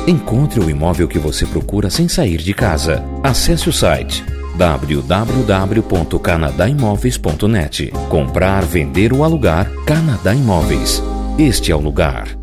Encontre o imóvel que você procura sem sair de casa. Acesse o site www.canadaimoveis.net. Comprar, vender ou alugar, Canadá Imóveis. Este é o lugar.